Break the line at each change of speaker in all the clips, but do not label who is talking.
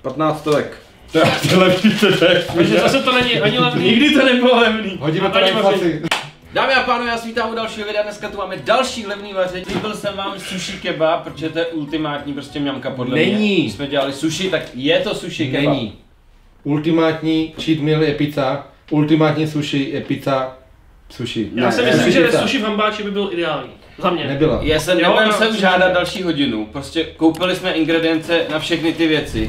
15 stovek.
To je levný,
takže zase to není ani levný.
Nikdy to nebylo levný.
Hodíme to na inflaci.
Dámy a pánové, já vás vítám u dalšího videa, dneska tu máme další levný vaření. Líbil jsem vám sushi kebab, protože to je ultimátní prostě mňamka podle mě.
Není.
Když jsme dělali sushi, tak je to sushi kebab.
Není. Ultimátní cheat meal je pizza, ultimátní sushi je pizza sushi.
Já si myslím, že sushi v hambáči by byl ideální. Za mě.
Nebyla.
Nebudem se už žádat další hodinu, prostě koupili jsme ingredience na všechny ty věci.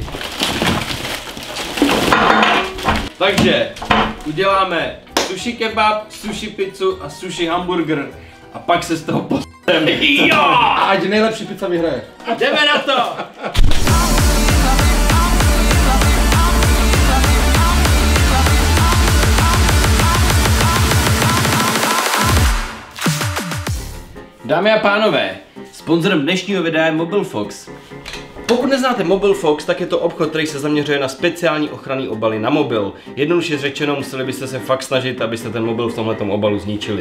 Takže uděláme sushi kebab, sushi pizzu a sushi hamburger a pak se z toho postavíme.
Jo!
Ať nejlepší pizza vyhraje.
Jdeme na to! Dámy a pánové, sponzorem dnešního videa je Mobilfox. Pokud neznáte Mobilfox, tak je to obchod, který se zaměřuje na speciální ochranný obaly na mobil. Jednoduše řečeno, museli byste se fakt snažit, abyste ten mobil v tomhletom obalu zničili.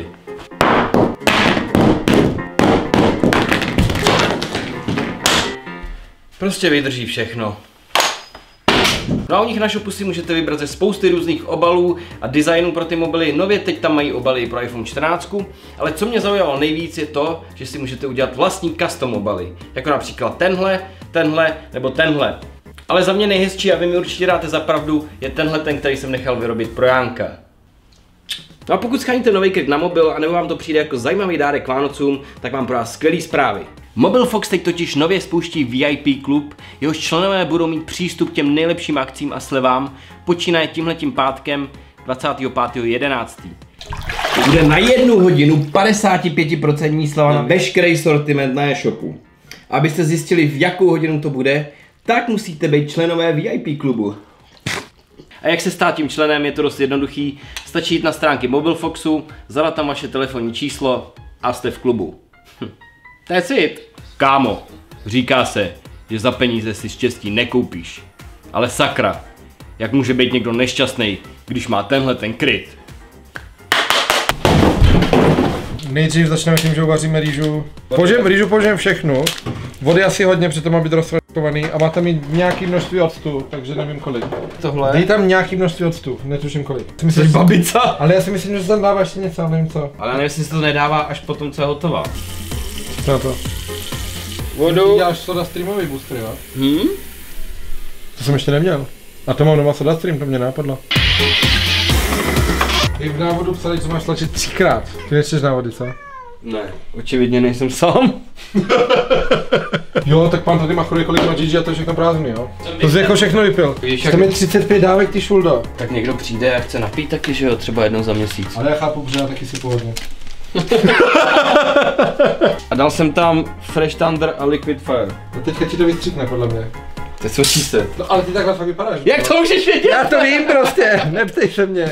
Prostě vydrží všechno. No a u nich na shopu si můžete vybrat ze spousty různých obalů a designů pro ty mobily. Nově teď tam mají obaly i pro iPhone 14, ale co mě zaujalo nejvíc je to, že si můžete udělat vlastní custom obaly. Jako například tenhle nebo tenhle. Ale za mě nejhezčí, a vy mi určitě dáte za pravdu, je tenhle ten, který jsem nechal vyrobit pro Jánka. No a pokud sháníte nový kryt na mobil a nebo vám to přijde jako zajímavý dárek k Vánocům, tak mám pro vás skvělý zprávy. Mobilfox teď totiž nově spouští VIP klub, jehož členové budou mít přístup k těm nejlepším akcím a slevám, počínaje tímhletím pátkem 25.11. Bude na 1 hodinu 55% sleva na veškerý sortiment na e-shopu. Abyste zjistili, v jakou hodinu to bude, tak musíte být členové VIP klubu. A jak se stát tím členem, je to dost jednoduchý. Stačí jít na stránky Mobilfoxu, zadat tam vaše telefonní číslo a jste v klubu. That's it. Kámo, říká se, že za peníze si štěstí nekoupíš. Ale sakra, jak může být někdo nešťastný, když má tenhle ten kryt?
Nejdřív začneme tím, že uvaříme rýžu. Rýžu použijeme všechnu. Vody asi hodně, protože to má být rozfraškovaný a má tam mít nějaký množství octu, takže nevím kolik.
Tohle?
Dej tam nějaký množství octu, netuším kolik.
Myslíš babica?
Ale já si myslím, že tam dáváš ještě něco, ale nevím co.
Ale nevím, jestli se to nedává až potom, co je hotová.
Co na to?
Vodu.
Děláš soda streamový booster, jo? To jsem ještě neměl. A to mám doma soda stream, to mě nápadlo. I v návodu psali, co máš tlačit 3krát. Ty nečteš návody, co?
Ne, očividně nejsem sám.
Jo, tak pán tady machruje kolik má GG a to je všechno prázdný, jo? To jsi jako všechno vypil. To mi 35 dávek, ty šuldo.
Tak někdo přijde a chce napít taky, že jo, třeba jednou za měsíc.
Ale já chápu, protože já taky si pohodně.
A dal jsem tam Fresh Thunder a Liquid Fire.
No teďka ti to vystřikne, podle mě.
To je co se.
No ale ty takhle fakt vypadáš.
Jak to můžeš vědět?
Já to vím prostě, neptej se mě.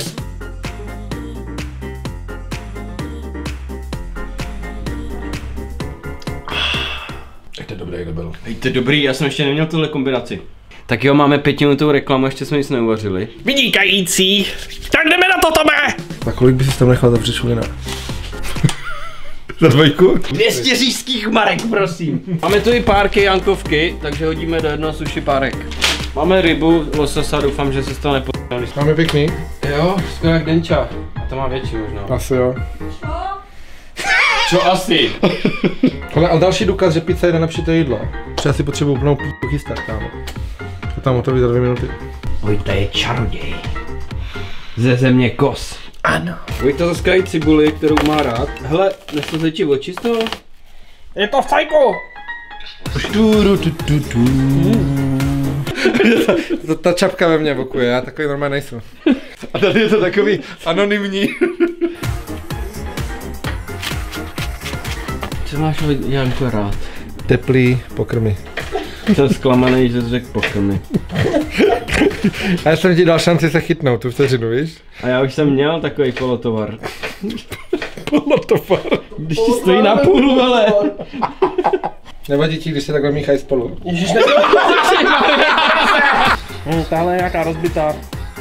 Jak to je dobrý, jak to byl.
Hej, to je dobrý, já jsem ještě neměl tuhle kombinaci. Tak jo, máme 5minutovou reklamu, ještě jsme nic neuvařili.
Vynikající! Tak jdeme na to, Tome!
Tak kolik bys tam nechal zavřít šulina? Za 2?
200 říšských marek, prosím. Máme tu i párky jankovky, takže hodíme do jednoho sushi párek. Máme rybu, lososa, doufám, že se z toho nepodali.
Máme pěkný?
Jo, skoro jak denča. A to má větší možná.
Asi jo.
Čo asi?
Ale další důkaz, že pizza je nejlepší to jídlo. Protože si potřebuji úplnou p***u chystat, kámo. To tam hotový za 2 minuty.
Vojta je čaroděj. Ze země kos.
Ano.
Vojta zaskrájí cibuli, kterou má rád. Hele, nesleze ti oči z toho?
Je to fajko!
Ta čapka ve mně evokuje, já takový normálně nejsem. A tady je to takový anonymní.
Co máš Janko rád?
Teplý pokrmy.
Jsem zklamaný, že jsi řekl pokrmy.
A já jsem ti dal šanci se chytnout tu vteřinu, víš?
A já už jsem měl takový polotovar.
Polotovar?
Když ti stojí na půl, vele.
Nevadí ti, když se takhle míchají spolu?
Ježiš, tahle je nějaká rozbitá.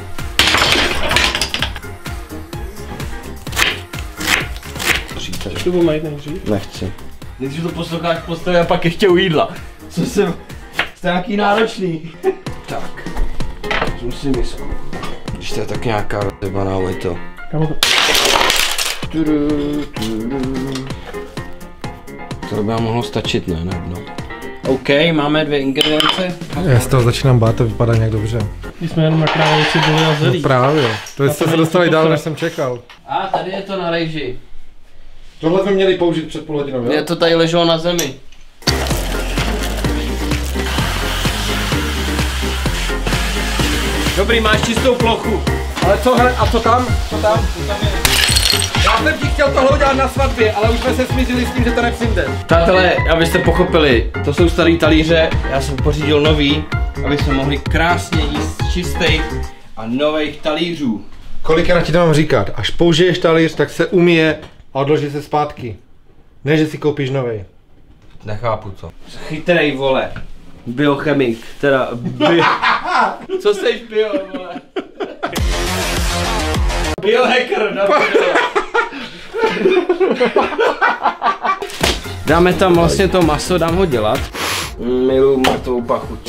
Chceš to pomajit nejdřív?
Nechci. Nejdřív to posloucháš v posteli a pak ještě u jídla. Co jsem... Jste nějaký náročný. Tak. Vezmu si misku. Když to je tak nějaká rozjebaná, je to. To by vám mohlo stačit, ne? No. OK, máme 2 ingredience.
Já z toho začínám bát, to vypadá nějak dobře.
My jsme jenom na králi cibuli a zelí.
No právě, to jste se dostali dál, než jsem čekal.
A tady je to na rejži.
Tohle jsme měli použít před půl hodinou, jo?
Je to tady leželo na zemi. Dobrý, máš čistou plochu.
Ale co, hele, a co tam? Co tam? Já jsem ti chtěl tohle udělat na svatbě, ale už jsme se smířili s tím, že to nepřijde.
Přátelé, abyste pochopili, to jsou starý talíře, já jsem pořídil nový, aby jsme mohli krásně jíst z čistých a nových talířů.
Kolikrát ti to mám říkat, až použiješ talíř, tak se umije a odloží se zpátky. Ne, že si koupíš novej.
Nechápu to. Chytrej, vole. Biochemik, teda Co seš bio, vole? Biohacker, no. Dáme tam vlastně to maso, dám ho dělat. Miluji mrtvou pachuť.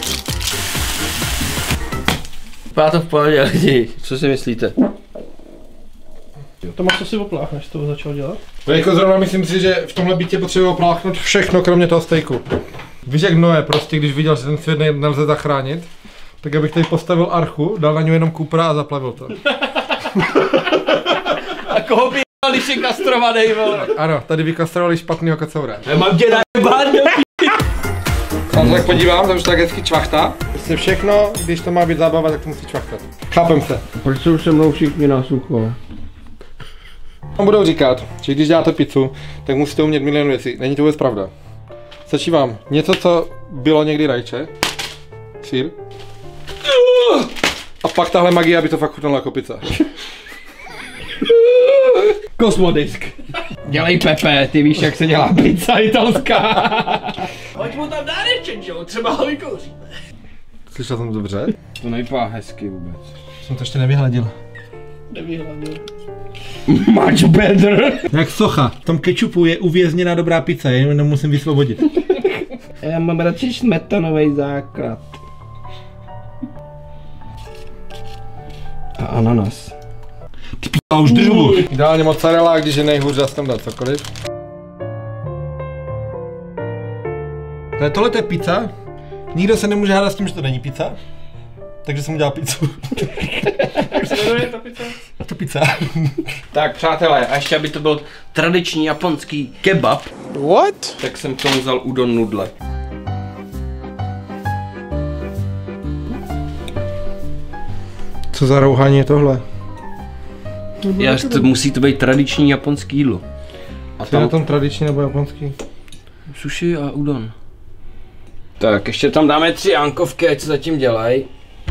Vypadá to v pohodě, lidi. Co si myslíte?
To maso si opláchneš, než to začal dělat?
Jako zrovna myslím si, že v tomhle bytě potřebuji opláchnout všechno, kromě toho stejku. Víš jak Noé prostě, když viděl, že ten svět nelze zachránit, tak abych tady postavil archu, dal na něj jenom Coopera a zaplavil to.
A koho by když je kastrovanej, vole?
Ano, tady vykastrovali špatnýho kocoura.
Nemám tě najebát,
Tam se tak podívám, to už tak hezky čvachta. Prostě všechno, když to má být zábava, tak to musí čvachtat. Chápem se.
Proč jsou se mnou všichni na sucho?
Vám budou říkat, že když děláte pizzu, tak musíte umět milion věcí. Není to vůbec pravda. Stačí vám něco, co bylo někdy rajče, sýr, a pak tahle magie, aby to fakt chutnalo jako pizza.
Kosmodisk. Dělej Pepe, ty víš, jak se dělá pizza italská. Hoď mu tam dáreček, jo? Třeba ho vykouříme.
Slyšel jsem to dobře?
To nevypadá hezky vůbec.
Jsem to ještě nevyhladil.
Nevyhladil.
Much better.
Jak socha. V tom kečupu je uvězněná dobrá pizza, já jenom musím vysvobodit.
Já mám radši smetanový základ. A ananas.
Ty p***a, už držu. Ideálně mozzarella, když je nejhůř, já tam dát cokoliv. Ale tohle je pizza. Nikdo se nemůže hádat s tím, že to není pizza. Takže jsem udělal pizzu.
Jak se jmenuje ta pizza?
To pizza.
Tak přátelé, a ještě aby to byl tradiční japonský kebab.
What?
Tak jsem k tomu vzal udon nudle.
Co za rouhání je tohle?
Musí to být tradiční japonský jídlo. A
Co je na tom tradiční nebo japonský?
Sushi a udon. Tak, ještě tam dáme 3 jankovky, ať se zatím dělají.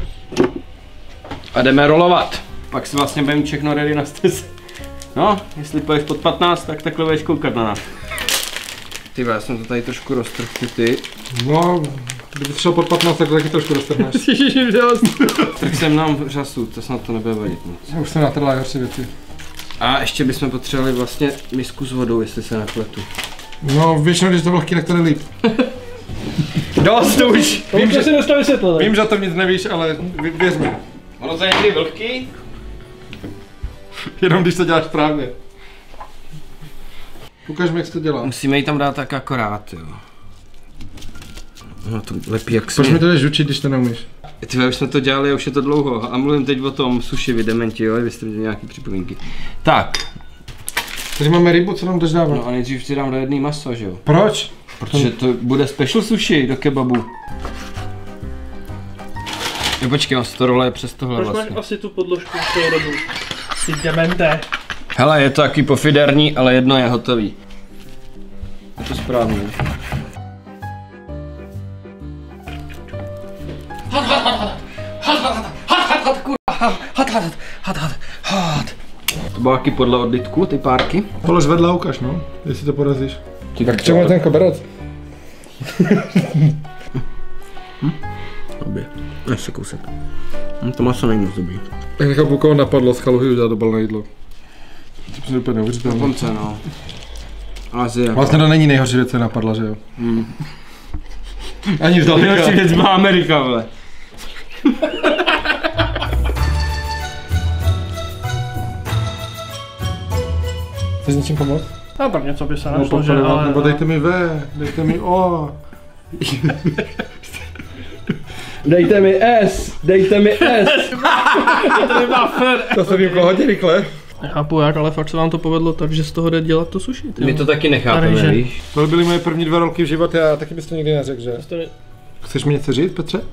A jdeme rolovat. Pak si vlastně budeme všechno ready na stres. No, jestli poješ pod 15, tak takhle budeš koukat na nás. Ty já jsem to tady trošku roztrhl, ty.
No, kdyby šel pod 15, tak taky trošku roztrhneš.
Tak jsem nám řasu, to snad to nebude vadit moc.
Já už jsem natrhla horší věci.
A ještě bychom potřebovali vlastně misku s vodou, jestli se nepletu.
No, většinou, když to vlhký, tak to jde líp.
Dost už!
Vím, že si dneska vysvětlil.
Vím, že to nic nevíš, ale věř mi.
Ono to je někdy vlhký?
Jenom když to děláš správně. Ukaž mi, jak se to dělá.
Musíme ji tam dát tak akorát, jo. No to lepí jak
Proč mi to jdeš žučit, když to neumíš?
Ty už jsme to dělali a už je to dlouho. A mluvím teď o tom sushi, vy dementi, jo, vy jste měli nějaký připomínky. Tak.
Tady máme rybu, co nám jdeš dávat?
No a nejdřív si dám do jedný maso, že jo?
Proč?
Protože to bude special sushi do kebabu. Jo, počkej, on se to role přes tohle
Proč
vlastně.
máš asi tu podložku z toho rodu? Ty demente.
Hele, je to taky pofiderní, ale jedno je hotový. Je to správně. To bylo taky podle odlitku, ty párky.
Polož vedle a ukaž, no, jestli to porazíš.
Tak
K čemu je ten koberec?
Obě. Ještě kousek. To maso není moc dobrý.
Tak nechápu, koho napadlo z chaluhy udělat dobalné jídlo. To přijde úplně neuvěřitelné.
Dokonce, no. Azie.
Vlastně to není nejhorší věc, co napadla, že jo?
Ani zdaleka. Nejhorší věc byla Amerika, vole.
Chceš něčím pomoct?
A tak něco by se
No,
našlo, že
podporovat,
ale...
nebo dejte mi V, dejte mi O.
Dejte mi S, dejte mi S.
To by byla fér.
To se výjimko hodně rychle.
Nechápu jak, ale fakt se vám to povedlo tak, že z toho jde dělat to sushi. Ty
My to taky nechápeme,
Tady, že?
víš?
To byly moje první 2 roky v životě a taky bys to nikdy neřekl, že? Chceš mi něco říct, Petře?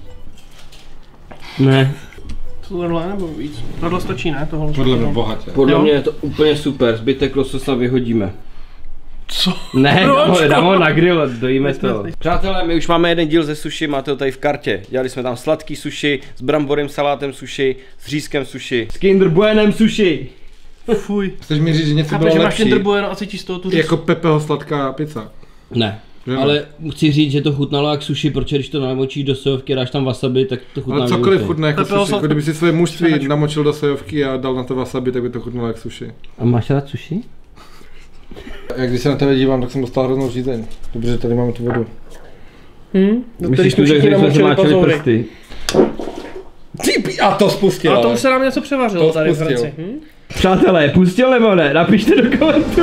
Ne.
Co tohle nebo víc? Tohle stačí, ne? Tohle
Podle mě bohatě.
Podle
Jo.
mě je to úplně super, zbytek lososa vyhodíme.
Co?
Ne,
Proč?
dám ho na grill, dojíme
jsme
to. Přátelé, my už máme jeden díl ze sushi, máte ho tady v kartě. Dělali jsme tam sladký sushi, s bramborem salátem sushi, s řízkem sushi, s Kinder Buenem sushi.
Fuj.
Chceš mi říct, že něco
Chápeš,
bylo
že máš
lepší?
Kinder Bueno a cítíš z toho tu říct?
Jako Pepeho sladká pizza.
Ne.
Že ne?
Ale chci říct, že to chutnalo jak sushi, protože když to namočíš do sojovky, dáš tam wasabi, tak to chutná.
Ale cokoliv chutná jako
Pepeho
sushi, jako
sladká-
kdyby si svoje mužství namočil do sojovky a dal na to wasabi, tak by to chutnalo jak sushi.
A máš rád sushi?
Jak když se na tebe dívám, tak jsem dostal hroznou žízeň. Dobře, že tady máme tu vodu.
Do kterých jsme všichni namočili pazoury.
prsty?
A to spustil.
A to
ale.
už se nám něco převařilo
To
tady v
spustil.
Hradci.
Přátelé, pustil nebo ne? Napište do komentu.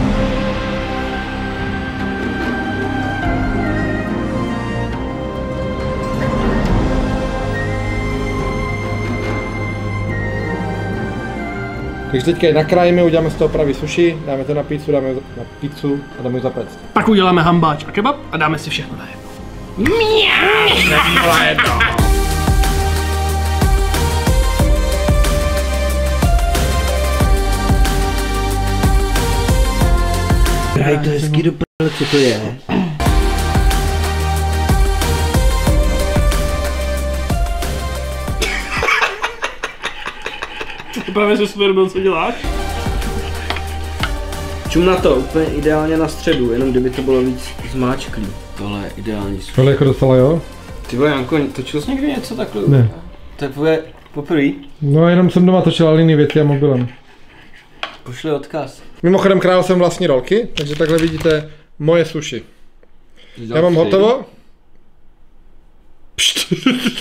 Takže teďka je nakrájíme, uděláme z toho pravý sushi, dáme to na pizzu, dáme na pizzu a dáme ji zapéct.
Pak uděláme hambáč a kebab a dáme si všechno na jedno.
Hraj to hezký do p***, co to je?
Právě se svědomil, co děláš?
Čum na to, úplně ideálně na středu, jenom kdyby to bylo víc zmáčklý. Tohle je ideální sushi.
Tohle jako docela jo?
Ty vole, Janko, točil jsi někdy něco takhle?
Ne.
To je tvoje poprvé?
No jenom jsem doma točil jiný věci a mobilem.
Pošli odkaz.
Mimochodem král jsem vlastní rolky, takže takhle vidíte moje sushi. Já mám hotovo. Pšt.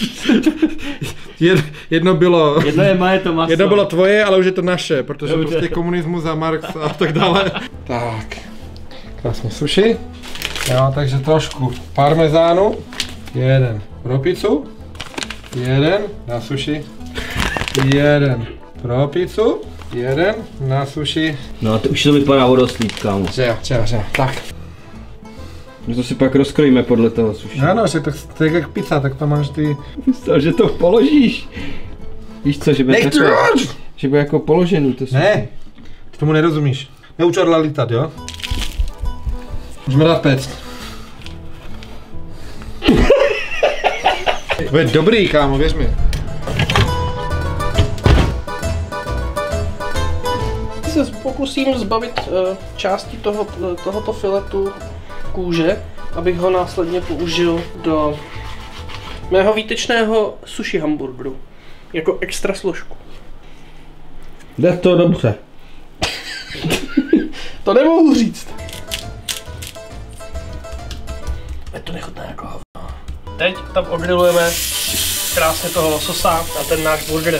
Jedno bylo...
Jedno je moje to maso.
Jedno bylo tvoje, ale už je to naše, protože
Dobře.
prostě komunismus a Marx a tak dále. Tak, krásně sushi. Jo, takže trošku parmezánu. Jeden pro pizzu. Jeden na sushi. Jeden pro pizzu. Jeden na sushi.
No to už to vypadá vodoslíp, kámo.
Že. Tak.
My to si pak rozkrojíme podle toho sushi.
Ano, že to je jak pizza, tak to máš ty...
Myslel, že to položíš. Víš co, že bude že bude jako položený to sushi.
Ne, ty tomu nerozumíš. Neuč orla lítat, jo? Můžeme dát péct. To je dobrý, kámo, věř mi.
Se pokusím zbavit části tohoto filetu kůže, abych ho následně použil do mého výtečného sushi hamburgeru. Jako extra složku.
Jde to dobře.
To nemohu říct. Je to nechutné jako hovno. Teď tam ogrilujeme krásně toho lososa a ten náš burger.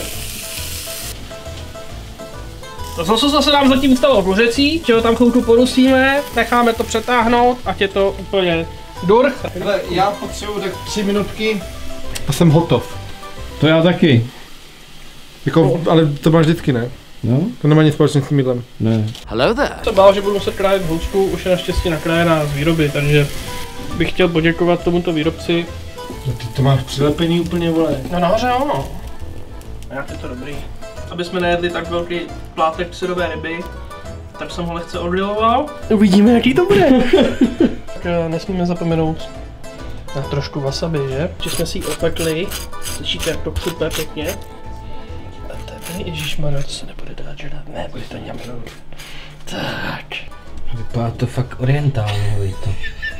To lososa se nám zatím stalo v ložecí, že ho tam chvilku porusíme, necháme to přetáhnout, ať je to úplně dur.
Takhle, já potřebuji tak 3 minutky a jsem hotov.
To já taky.
Jako, ale to máš vždycky, ne?
No?
To nemá nic společného s tím jídlem.
Ne.
Se bál, že budu muset krájet houšku, už je naštěstí nakrájená z výroby, takže bych chtěl poděkovat tomuto výrobci.
No ty to máš přilepený úplně, vole.
No nahoře ono. Jak je to dobrý. Aby jsme nejedli tak velký plátek syrové ryby, tak jsem ho lehce odgriloval. Uvidíme, jaký to bude. Tak nesmíme zapomenout na trošku wasabi, že? Že jsme si ji opekli. Slyšíte, jak to křupe pěkně. A tady, ježišmarja, to se nebude dát žrat. Ne, bude to ňamnout. Tak.
Vypadá to fakt orientálně, to.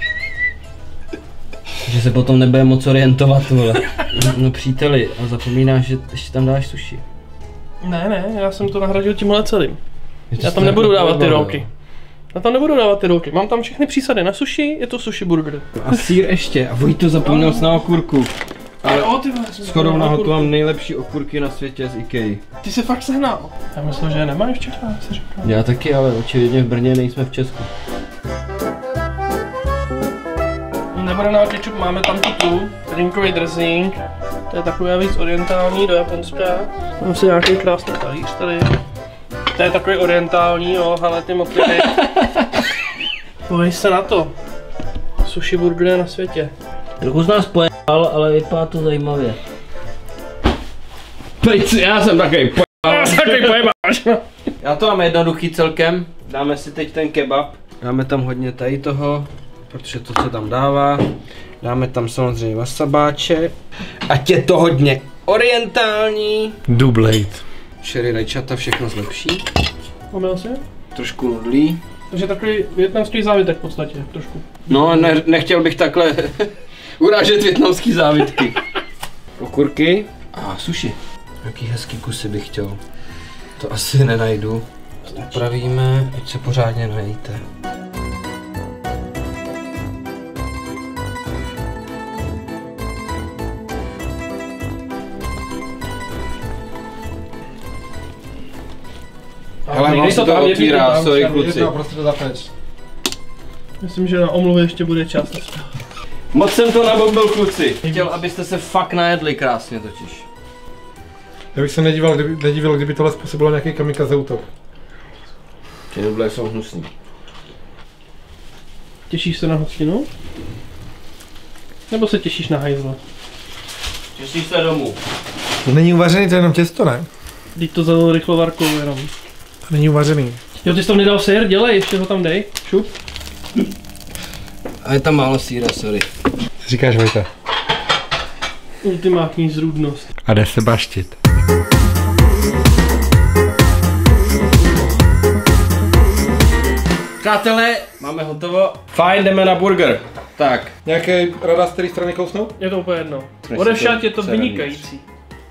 Že se potom nebude moc orientovat, vole. No příteli, a zapomínáš, že ještě tam dáš sushi.
Ne, já jsem to nahradil tímhle celým. Já tam nebudu dávat ty rolky. Já tam nebudu dávat ty rolky. Mám tam všechny přísady na sushi, je to sushi burger.
A sýr ještě, a Vojto zapomněl s na okurku.
Ale ty
shodou náhodou mám nejlepší okurky na světě z IKEA.
Ty jsi fakt sehnal. Já myslím, že je nemáš v Čechách, si říkal.
Já taky, ale očividně v Brně nejsme v Česku.
Nebude na ketchup, máme tam tu rynkový dressing. To je takové víc orientální do Japonska. Mám si nějaký krásný talíř tady. To je takový orientální, jo, ale ty motivy. Pojď se na to. Sushi burger na světě.
Trochu z nás pojebal, ale vypadá to zajímavě. Já jsem takový pojebal. Já to mám jednoduchý celkem. Dáme si teď ten kebab. Dáme tam hodně tady toho, protože to se tam dává. Dáme tam samozřejmě wasabáče. Ať je to hodně orientální.
Dublate.
Sherry rajčata, všechno zlepší.
Omyl si?
Trošku nudlí.
Takže takový vietnamský závitek v podstatě, trošku.
No, nechtěl bych takhle urážet vietnamský závitky. Okurky a sushi. Jaký hezký kusy bych chtěl. To asi nenajdu. Upravíme, ať se pořádně najíte. Hele, mám se to otvírá, sorry kluci.
Prostě to zapeč.
Myslím, že na omluvy ještě bude čas.
Moc jsem to nabombil kluci. Chtěl, abyste se fakt najedli krásně totiž.
Já bych se nedivil, kdyby tohle způsobilo nějaký kamikaze útok.
Ty nuble jsou hnusný.
Těšíš se na hostinu? Nebo se těšíš na hajzla?
Těšíš se domů.
To není uvařený, to je jenom těsto, ne?
Teď to zalil rychlovarkou jenom.
To není uvařený.
Jo, ty jsi tam nedal sér, dělej, ještě ho tam dej. Šup.
A je tam málo sýra, sorry.
Říkáš, Vojta.
Ultimátní zrůdnost.
A jde se baštit.
Přátelé, máme hotovo. Fajn, jdeme na burger. Tak.
Nějaký rada z které strany kousnout?
Je to úplně jedno. Odevšat je to vynikající.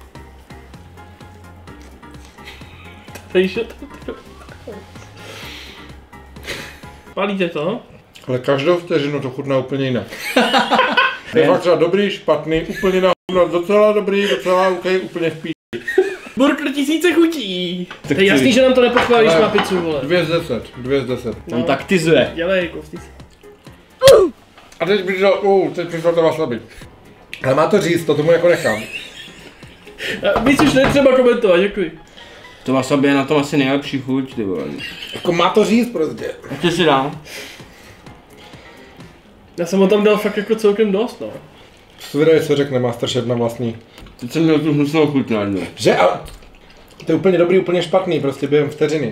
Palíte to?
Ale každou vteřinu to chutná úplně jinak. Je fakt třeba dobrý, špatný, úplně na docela dobrý, docela OK, úplně v píči.
Burger 1000 chutí. To je jasný, že nám to nepochválíš na pizzu, vole.
2 z 10, 2 z 10.
On taktizuje.
Dělej, kostis.
A teď přišel to wasabi. Ale má to říct, to tomu jako nechám.
Víc už netřeba komentovat, děkuji.
To wasabi je na tom asi nejlepší chuť, ty vole.
Jako má to říct prostě.
A ty si dál.
Já jsem ho tam dal fakt jako celkem dost, no.
Zvědavě, co řekne Masterchef na vlastní.
Teď jsem měl tu hnusnou chuť na jednu.
Že? A to je úplně dobrý, úplně špatný, prostě během vteřiny.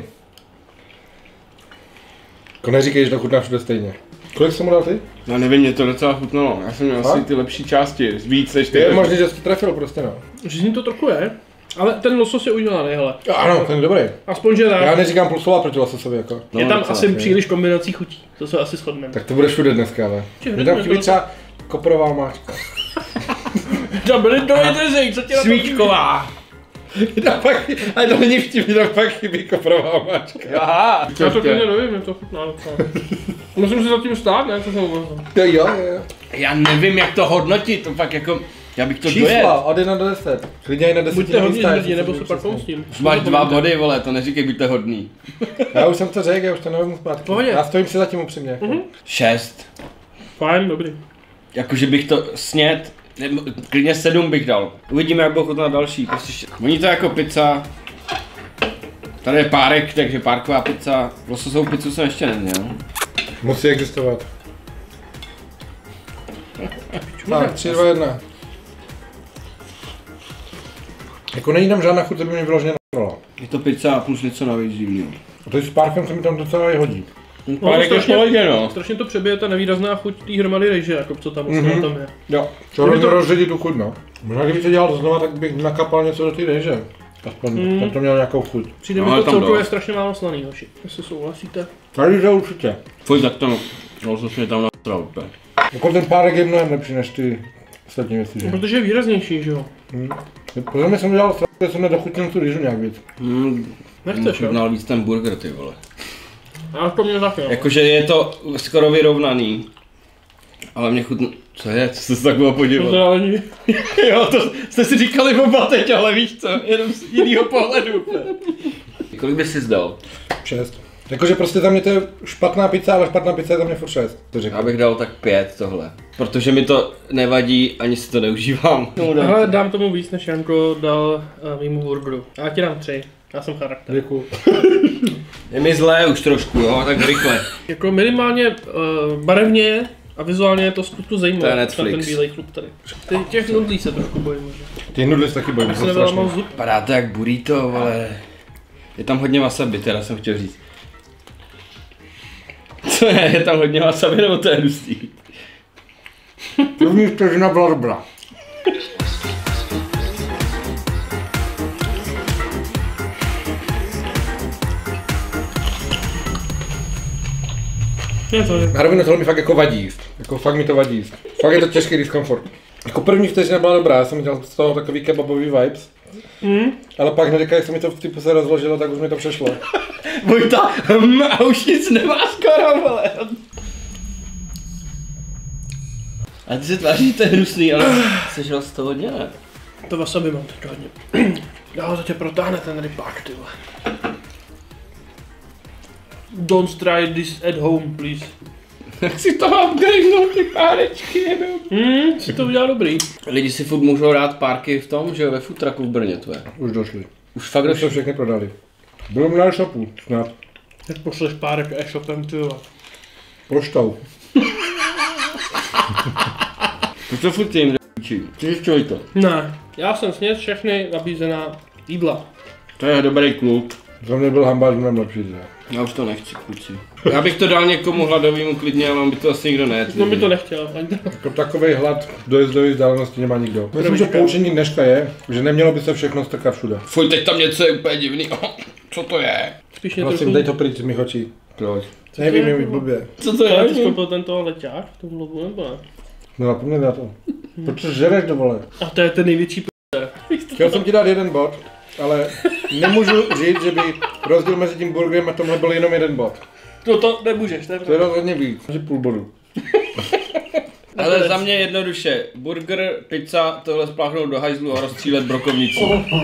Jako neříkej, že to chutná všude stejně. Kolik jsi mu dal ty?
Já nevím, mě to docela chutnalo. Já jsem měl asi ty lepší části, víc než ty.
Je možný, že jsi to trefil prostě, no.
Že s ním to trochu je, ale ten losos je udělaný, hele.
Ano, ten je dobrý.
Aspoň, že tak.
Já neříkám plusová proti lososovi, jako.
No, je tam
docela,
asi příliš kombinací chutí, to se asi shodneme.
Tak to bude všude dneska, ale. Je tam chybí třeba koprová máčka.
Tam byly dvě dressing, co ti na to
Svíčková.
Ale to není vtipný, tam pak chybí koprová máčka.
Aha.
Já to klidně nevím, mě to chutná. Musím si za tím stát, ne? Co jsem uvařil.
Jo.
Já nevím, jak to hodnotit, to fakt jako... Já bych to dojel.
Čísla od 1 do 10. Klidně i na 10.
Buďte hodně hrdí, nebo se pak pomstím.
Už máš 2 body, vole, to neříkej, buďte hodný.
Já už jsem to řekl, já už to nevím zpátky.
Pohodě.
Já stojím si zatím upřímně.
6.
Fajn, dobrý.
Jakože bych to snět, klidně 7 bych dal. Uvidíme, jak budou chutnat další. Prostě oni to jako pizza. Tady je párek, takže párková pizza. Lososovou pizzu jsem ještě neměl.
Musí existovat. Tak, 3, 2, 1. Jako není tam žádná chuť, by mi vyloženě navrala.
Je to pizza plus něco navíc divného.
A to s párkem se mi tam docela i hodí.
Párek je v pohodě, no.
Strašně to přebije ta nevýrazná chuť té hromady rejže, jako co tam vlastně tam je.
Jo, to hrozně rozředí tu chuť, no. Možná kdyby to dělal znova, tak bych nakapal něco do té rejže. Aspoň tak to mělo nějakou chuť.
Přijde mi to celkově strašně málo slaný, hoši. Jestli souhlasíte.
Tady to určitě.
Fuj, tak to losos mě tam nastral úplně.
Jako ten párek je mnohem lepší než ty ostatní věci, že?
Protože je výraznější, že jo?
Podle mě jsem dělal strašně, že jsem nedochutnil tu rýžu nějak víc.
Nechceš, jo?
Chutnal víc ten burger, ty vole.
Já to mě taky, jo.
Jakože je to skoro vyrovnaný. Ale mě chutná... Co je? Co jste se tak bylo podívat?
Totální.
Jo, to jste si říkali oba teď, ale víš co? Jenom z jinýho pohledu. Kolik bys si zdal?
6. Jakože prostě za mě to je špatná pizza, ale špatná pizza je za mě furt 6. To řeknu.
Já bych dal tak 5 tohle. Protože mi to nevadí, ani si to neužívám.
Ale dám tomu víc, než Janko dal mýmu burgeru. Já ti dám 3. Já jsem charakter.
Děkuju.
Je mi zlé už trošku, jo, tak rychle.
Jako minimálně barevně a vizuálně je to skutku zajímavé.
To je Netflix.
Ten bílej chlup tady. Těch nudlí se trošku bojím možná.
Ty nudly se taky bojím,
Já se
jsou
nevylámal
strašný.
zub.
Padá to jak burrito, ale... Je tam hodně wasabi, teda jsem chtěl říct. Co je tam hodně wasabi, nebo to je hustý?
První vteřina byla dobrá. Na rovinu tohle mi fakt jako vadí jíst. Jako fakt mi to vadí jíst. Fakt je to těžký diskomfort. Jako první vteřina byla dobrá, já jsem dělal z toho takový kebabový vibes. Ale pak hned, jak se mi to v typu se rozložilo, tak už mi to přešlo.
Vojta, a už nic nemá skoro, vole. A ty se tváříš, to je hnusný, ale sežral jsi to hodně, ne?
To wasabi mám teď hodně. Já to tě protáhne ten rybák, ty vole. Don't try this at home, please.
Tak si to mám grejnout ty párečky jenom.
Si to udělal dobrý.
Lidi si furt můžou dát párky v tom, že jo, ve food trucku v Brně tvoje.
Už došli.
Už fakt
Už to
došlo.
všechny prodali. Bylo na e-shopu, snad.
Jak pošleš párek e-shopem, ty vole.
Poštou.
To furt tím d***či. Čili to.
Ne, já jsem snědl všechny nabízená jídla.
To je dobrý kluk.
Za mě byl hambář mnohem lepší, že?
Já už to nechci, kluci. Já bych to dal někomu hladovému klidně, ale on by to asi nikdo nejedl.
No by to nechtěl, ani to.
Jako takovej hlad dojezdový vzdálenosti nemá nikdo. Myslím, že poučení dneška je, že nemělo by se všechno strkat všude.
Fuj, teď tam něco je úplně divný. Co to je?
Spíš je
Prosím,
trochu...
dej to pryč z mých očí.
Proč?
Nevím, je mi blbě.
Co to
Ale
je?
ty skoupil tento leťák v tom logu, nebo ne?
No zapomněl na to. Protože žereš do vole.
A to je ten největší
Chtěl jsem ti dát jeden bod, ale nemůžu říct, že by rozdíl mezi tím burgerem a tomhle byl jenom jeden bod.
No to nemůžeš, to je
To je rozhodně víc, že půl bodu.
Ale za mě jednoduše. Burger, pizza, tohle spláchnout do hajzlu a rozstřílet brokovnici.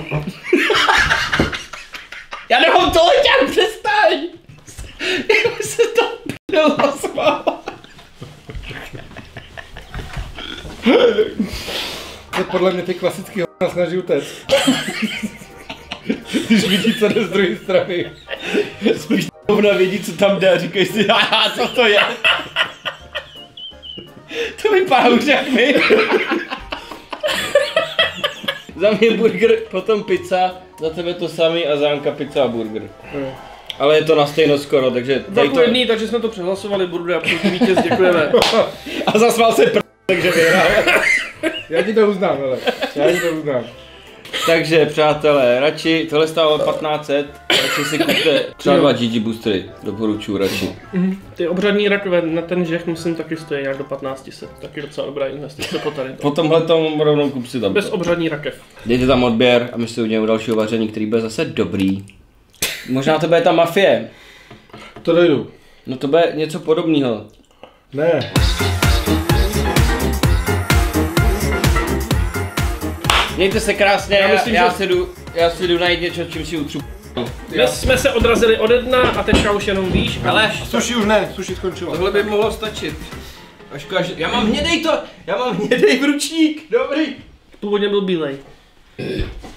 Já nemám to leťák, přestaň! Já už se to p***l smál.
To podle mě ty klasický h***a snaží utéct. Když vidí, co jde z druhé strany.
Spíš t***ovna vědí, co tam jde a říkají si, haha, co to je? To vypadá už jak my. Za mě burger, potom pizza, za tebe to samý a za Janka pizza a burger. Ale je to na stejno skoro, takže tady to...
jedný, takže jsme to přehlasovali, burger a první vítěz, děkujeme.
A zasmál se takže vyhrál.
Já ti to uznám, ale. Já ti to uznám.
Takže přátelé, radši, tohle stálo 1500, radši si kupte třeba 2 GG boostery, doporučuji radši.
Ty obřadní rakve na ten žeh musím taky stojí nějak do 1500, taky docela dobrá investice po tady to.
Po tomhletom rovnou kup si tam
Bez
to.
obřadní rakev.
Dejte tam odběr a my si uděláme dalšího vaření, který bude zase dobrý. Možná to bude ta mafie.
To dojdu.
No to bude něco podobného.
Ne.
Mějte se krásně,
myslím,
já si jdu najít něco, čím si utřu.
Dnes jsme se odrazili ode dna a teďka už jenom víš, ale
Sushi už ne, sushi skončilo.
Tohle by mohlo stačit. Já mám hnědej ručník, dobrý.
původně byl bílej.